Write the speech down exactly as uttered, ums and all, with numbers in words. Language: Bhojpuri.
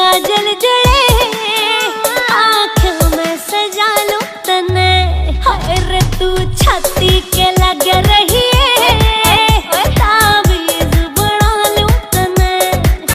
काजल जड़े आँख में सजा लूं तने, हाय रे तू छाती